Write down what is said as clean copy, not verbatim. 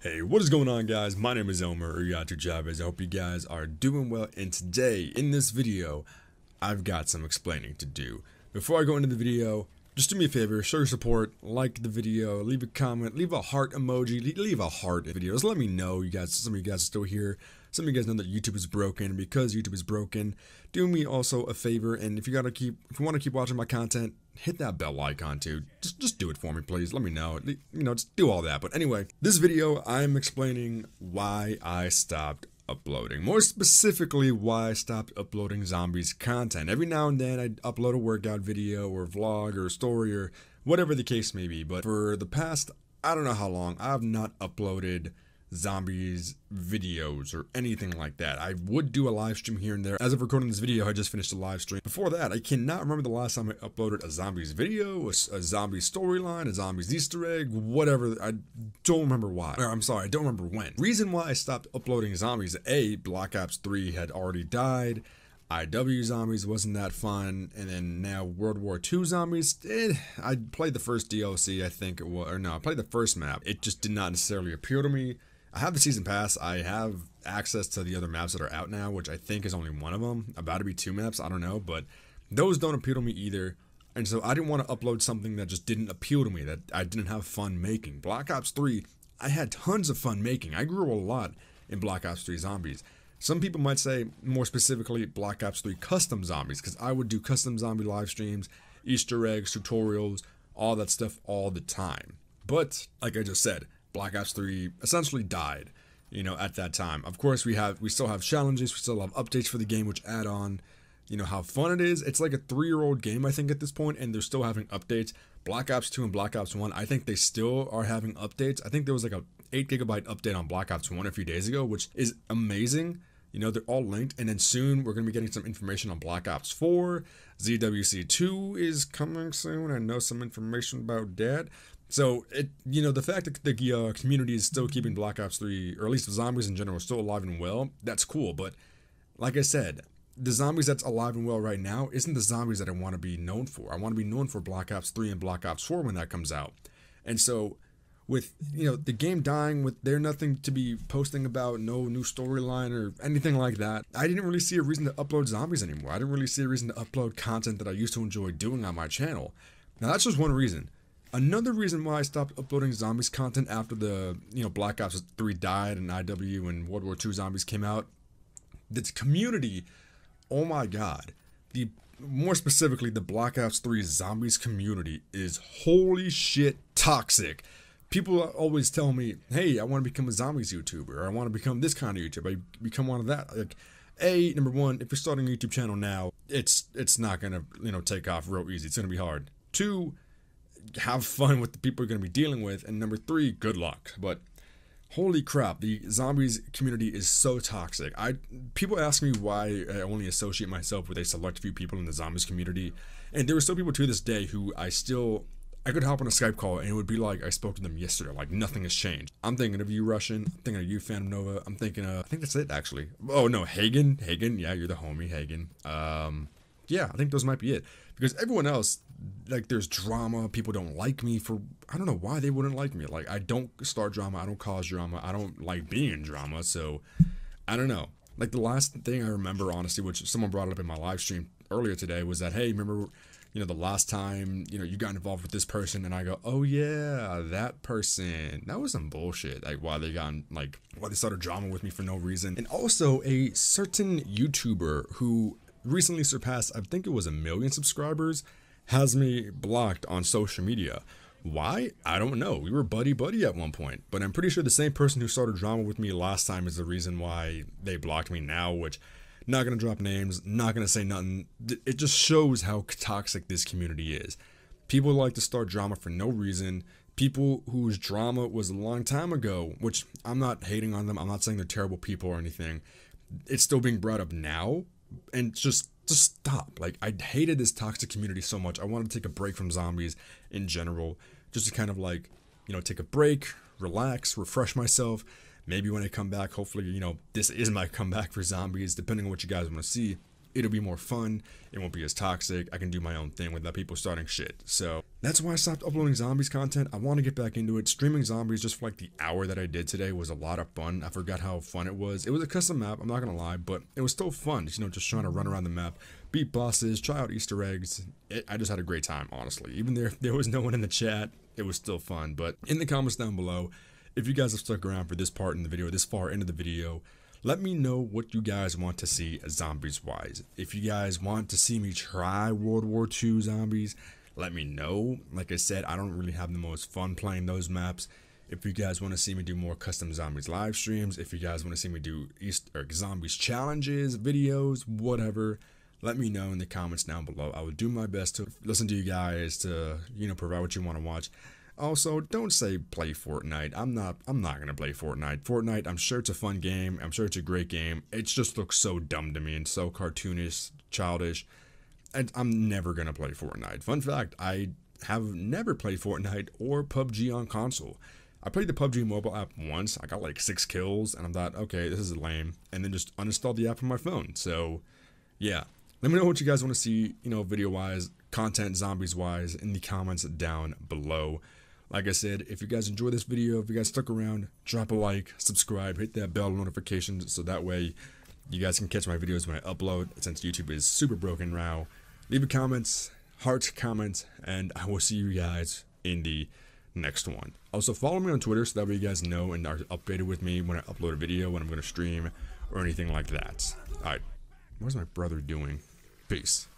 Hey, what is going on, guys? My name is Omer Uyatu Chavez. I hope you guys are doing well, and today in this video I've got some explaining to do. Before I go into the video, just do me a favor, show your support, like the video, leave a comment, leave a heart emoji, leave a heart in videos. Let me know you guys, some of you guys are still here. Some of you guys know that YouTube is broken. Because YouTube is broken, do me also a favor, and if you want to keep watching my content, hit that bell icon too. Just do it for me, please. Let me know. Just do all that. But anyway, this video I'm explaining why I stopped uploading. More specifically, why I stopped uploading zombies content. Every now and then I'd upload a workout video or vlog or story or whatever the case may be. But for the past, I don't know how long, I have not uploaded zombies videos or anything like that. I would do a live stream here and there. As of recording this video, I just finished a live stream. Before that, I cannot remember the last time I uploaded a zombies video, a zombie storyline, a zombies Easter egg, whatever. I don't remember why. Or I'm sorry, I don't remember when. Reason why I stopped uploading zombies: A, Black Ops 3 had already died. IW zombies wasn't that fun, and then now World War II zombies. I played the first DLC, I think it was, or no, I played the first map. It just did not necessarily appeal to me. I have the season pass. I have access to the other maps that are out now, which I think is only one of them. About to be 2 maps, I don't know, but those don't appeal to me either. And so I didn't want to upload something that just didn't appeal to me, that I didn't have fun making. Black Ops 3, I had tons of fun making. I grew a lot in Black Ops 3 zombies. Some people might say, more specifically, Black Ops 3 custom zombies, because I would do custom zombie live streams, Easter eggs, tutorials, all that stuff all the time. But, like I just said, Black Ops 3 essentially died, at that time. Of course, we still have challenges, we still have updates for the game, which add on, how fun it is. It's like a 3-year-old game, I think, at this point, and they're still having updates. Black Ops 2 and Black Ops 1, I think they still are having updates. I think there was like a 8 GB update on Black Ops 1 a few days ago, which is amazing. They're all linked, and then soon we're going to be getting some information on Black Ops 4. ZWC 2 is coming soon. I know some information about that. So, the fact that the community is still keeping Black Ops 3, or at least the zombies in general, still alive and well, that's cool. But, like I said, the zombies that's alive and well right now isn't the zombies that I want to be known for. I want to be known for Black Ops 3 and Black Ops 4 when that comes out. And so, with, the game dying, with there nothing to be posting about, no new storyline or anything like that, I didn't really see a reason to upload zombies anymore. I didn't really see a reason to upload content that I used to enjoy doing on my channel. Now, that's just one reason. Another reason why I stopped uploading zombies content after the, Black Ops 3 died and IW and World War II zombies came out, the community, oh my god, more specifically, the Black Ops 3 zombies community is holy shit toxic. People always tell me, hey, I want to become a zombies YouTuber, or I want to become this kind of YouTuber, I become one of that. Like, number one, if you're starting a YouTube channel now, it's not gonna, take off real easy. It's gonna be hard. 2, have fun with the people you're going to be dealing with, and number 3, good luck. But holy crap, the zombies community is so toxic. People ask me why I only associate myself with a select few people in the zombies community, and there are still people to this day who I could hop on a Skype call and it would be like I spoke to them yesterday, like nothing has changed. I'm thinking of you, Russian. I'm thinking of you, Phantom Nova. I think that's it, actually. Oh no, Hagen, yeah, you're the homie, Hagen. Yeah, I think those might be it. Because everyone else, like, there's drama, people don't like me for, I don't know why they wouldn't like me. Like, I don't start drama, I don't cause drama, I don't like being in drama, so, I don't know. Like, the last thing I remember, honestly, which someone brought up in my live stream earlier today, was that, hey, remember, the last time, you got involved with this person, and I go, oh yeah, that person, that was some bullshit. Like, why they started drama with me for no reason. And also, a certain YouTuber who recently surpassed, I think it was 1 million subscribers, has me blocked on social media. Why? I don't know. We were buddy at one point, but I'm pretty sure the same person who started drama with me last time is the reason why they blocked me now, which, not gonna drop names, not gonna say nothing. It just shows how toxic this community is. People like to start drama for no reason. People whose drama was a long time ago, which I'm not hating on them, I'm not saying they're terrible people or anything. It's still being brought up now. And just stop. Like, I hated this toxic community so much. I wanted to take a break from zombies in general, just to kind of like, take a break, relax, refresh myself. Maybe when I come back, hopefully, this is my comeback for zombies, depending on what you guys want to see. it'll be more fun. It won't be as toxic. I can do my own thing without people starting shit. So that's why I stopped uploading zombies content. I want to get back into it. Streaming zombies just for like the hour that I did today was a lot of fun. I forgot how fun it was. It was a custom map, I'm not gonna lie, but it was still fun. You know, just trying to run around the map, beat bosses, try out Easter eggs. I just had a great time, honestly. Even there was no one in the chat, it was still fun. But in the comments down below, if you guys have stuck around for this part in the video, this far into the video, let me know what you guys want to see zombies wise. If you guys want to see me try World War II zombies, let me know. Like I said, I don't really have the most fun playing those maps. If you guys want to see me do more custom zombies live streams, if you guys want to see me do zombies challenges, videos, whatever, let me know in the comments down below. I will do my best to listen to you guys, to, you know, provide what you want to watch. Also, don't say play Fortnite. I'm not gonna play Fortnite. Fortnite, I'm sure it's a fun game. I'm sure it's a great game. It just looks so dumb to me and so cartoonish, childish. I'm never gonna play Fortnite. Fun fact, I have never played Fortnite or PUBG on console. I played the PUBG mobile app once. I got like 6 kills and I thought, okay, this is lame. And then just uninstalled the app from my phone. So yeah, let me know what you guys want to see, you know, video wise, content zombies wise, in the comments down below. Like I said, if you guys enjoyed this video, if you guys stuck around, drop a like, subscribe, hit that bell notifications so that way you guys can catch my videos when I upload, since YouTube is super broken now. Leave a comments, heart comment, and I will see you guys in the next one. Also, follow me on Twitter so that way you guys know and are updated with me when I upload a video, when I'm going to stream, or anything like that. Alright, what's my brother doing? Peace.